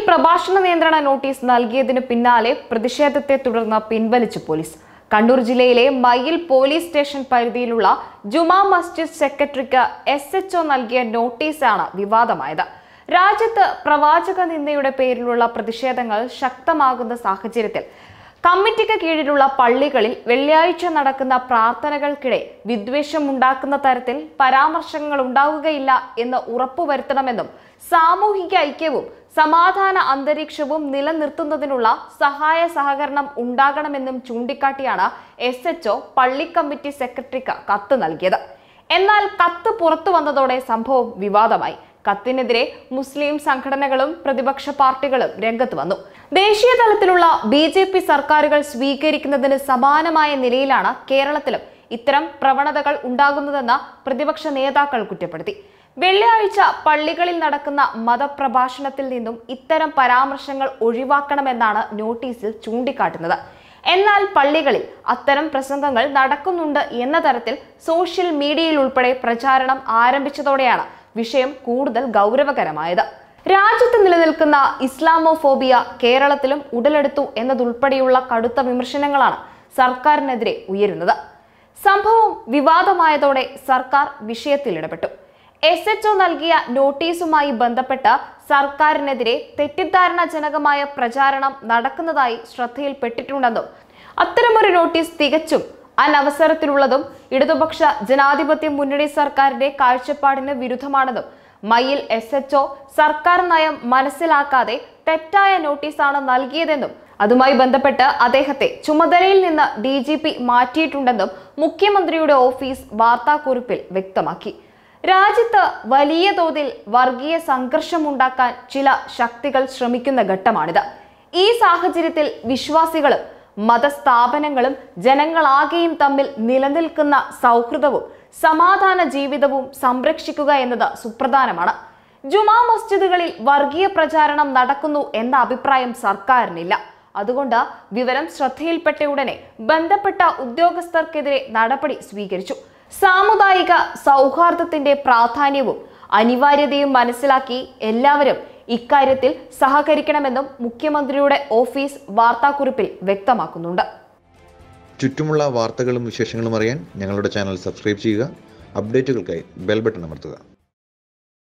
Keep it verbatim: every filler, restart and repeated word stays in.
പ്രഭാഷണ നിയന്ത്രണ നോട്ടീസ് നൽകിയതിനു പിന്നാലെ പ്രതിഷേധത്തെ തുടർന്ന് പിൻവലിച്ചു പോലീസ്. കണ്ണൂർ ജില്ലയിലെ മയ്യിൽ പോലീസ് സ്റ്റേഷൻ പരിധിയിലുള്ള ജുമാ മസ്ജിദ് സെക്രട്ടറിക്ക് എസ് എച്ച് ഒ നൽകിയ നോട്ടീസാണ് വിവാദമായത്. രാജ്യത്ത് പ്രവാചക നിന്ദയുടെ പേരിലുള്ള പ്രതിഷേധങ്ങൾ ശക്തമാകുന്ന സാഹചര്യത്തിൽ കമ്മിറ്റിക്ക് കീഴിലുള്ള പള്ളികളിൽ വെള്ളിയാഴ്ച നടക്കുന്ന പ്രാർത്ഥനകൾക്കിടെ വിദ്വേഷമുണ്ടാക്കുന്ന തരത്തിൽ പരാമർശങ്ങൾ ഉണ്ടാവുകയില്ല എന്ന് ഉറപ്പുവരുത്തണമെന്നും സാമൂഹിക ഐക്യവും സമാധാന അന്തരീക്ഷവും നിലനിർത്തുന്നതിനുള്ള സഹായ സഹകരണം ഉണ്ടാകണമെന്നും ചൂണ്ടിക്കാട്ടിയാണ് എസ് എച്ച് ഒ പള്ളി കമ്മിറ്റി സെക്രട്ടറിക്ക് കത്ത് നൽകിയത്. എന്നാൽ കത്ത് പുറത്തു വന്നതോടെ സംഭവം വിവാദമായി. കത്തിനെതിരെ മുസ്ലിം സംഘടനകളും പ്രതിപക്ഷ പാർട്ടികളും രംഗത്ത് വന്നു. ദേശീയ തലത്തിലുള്ള ബി ജെ പി സർക്കാരുകൾ സ്വീകരിക്കുന്നതിന് സമാനമായ നിലയിലാണ് കേരളത്തിലും ഇത്തരം പ്രവണതകൾ ഉണ്ടാകുന്നതെന്ന് പ്രതിപക്ഷ നേതാക്കൾ കുറ്റപ്പെടുത്തി. വെള്ളിയാഴ്ച പള്ളികളിൽ നടക്കുന്ന മതപ്രഭാഷണത്തിൽ നിന്നും ഇത്തരം പരാമർശങ്ങൾ ഒഴിവാക്കണമെന്നാണ് നോട്ടീസിൽ ചൂണ്ടിക്കാട്ടുന്നത്. എന്നാൽ പള്ളികളിൽ അത്തരം പ്രസംഗങ്ങൾ നടക്കുന്നുണ്ട് എന്ന തരത്തിൽ സോഷ്യൽ മീഡിയയിൽ ഉൾപ്പെടെ പ്രചാരണം ആരംഭിച്ചതോടെയാണ് വിഷയം കൂടുതൽ ഗൗരവകരമായത്. രാജ്യത്ത് നിലനിൽക്കുന്ന ഇസ്ലാമോഫോബിയ കേരളത്തിലും ഉടലെടുത്തു എന്നതുൾപ്പെടെയുള്ള കടുത്ത വിമർശനങ്ങളാണ് സർക്കാരിനെതിരെ ഉയരുന്നത്. സംഭവം വിവാദമായതോടെ സർക്കാർ വിഷയത്തിൽ ഇടപെട്ടു. എസ് എച്ച് ഒ നൽകിയ നോട്ടീസുമായി ബന്ധപ്പെട്ട് സർക്കാരിനെതിരെ തെറ്റിദ്ധാരണജനകമായ പ്രചാരണം നടക്കുന്നതായി ശ്രദ്ധയിൽപ്പെട്ടിട്ടുണ്ടെന്നും അത്തരമൊരു നോട്ടീസ് തികച്ചും അനവസരത്തിലുള്ളതും ഇടതുപക്ഷ ജനാധിപത്യ മുന്നണി സർക്കാരിന്റെ കാഴ്ചപ്പാടിന് വിരുദ്ധമാണെന്നും മയ്യിൽ എസ് എച്ച് ഒ സർക്കാർ നയം മനസ്സിലാക്കാതെ തെറ്റായ നോട്ടീസാണ് നൽകിയതെന്നും അതുമായി ബന്ധപ്പെട്ട് അദ്ദേഹത്തെ ചുമതലയിൽ നിന്ന് ഡി ജി പി മാറ്റിയിട്ടുണ്ടെന്നും മുഖ്യമന്ത്രിയുടെ ഓഫീസ് വാർത്താക്കുറിപ്പിൽ വ്യക്തമാക്കി. രാജ്യത്ത് വലിയ തോതിൽ വർഗീയ സംഘർഷമുണ്ടാക്കാൻ ചില ശക്തികൾ ശ്രമിക്കുന്ന ഘട്ടമാണിത്. ഈ സാഹചര്യത്തിൽ വിശ്വാസികളും മതസ്ഥാപനങ്ങളും ജനങ്ങളാകെയും തമ്മിൽ നിലനിൽക്കുന്ന സൗഹൃദവും സമാധാന ജീവിതവും സംരക്ഷിക്കുക എന്നത് സുപ്രധാനമാണ്. ജുമാ മസ്ജിദുകളിൽ വർഗീയ പ്രചാരണം നടക്കുന്നു എന്ന അഭിപ്രായം സർക്കാരിനില്ല. അതുകൊണ്ട് വിവരം ശ്രദ്ധയിൽപ്പെട്ട ഉടനെ ബന്ധപ്പെട്ട ഉദ്യോഗസ്ഥർക്കെതിരെ നടപടി സ്വീകരിച്ചു. സാമുദായിക സൗഹാർദ്ദത്തിന്റെ പ്രാധാന്യവും അനിവാര്യതയും മനസ്സിലാക്കി എല്ലാവരും ഇക്കാര്യത്തിൽ സഹകരിക്കണമെന്നും മുഖ്യമന്ത്രിയുടെ ഓഫീസ് വാർത്താക്കുറിപ്പിൽ വ്യക്തമാക്കുന്നുണ്ട്. ചുറ്റുമുള്ള വാർത്തകളും വിശേഷങ്ങളും അറിയാൻ ഞങ്ങളുടെ ചാനൽ സബ്സ്ക്രൈബ് ചെയ്യുക. അപ്ഡേറ്റുകൾക്കായി ബെൽ ബട്ടൺ അമർത്തുക.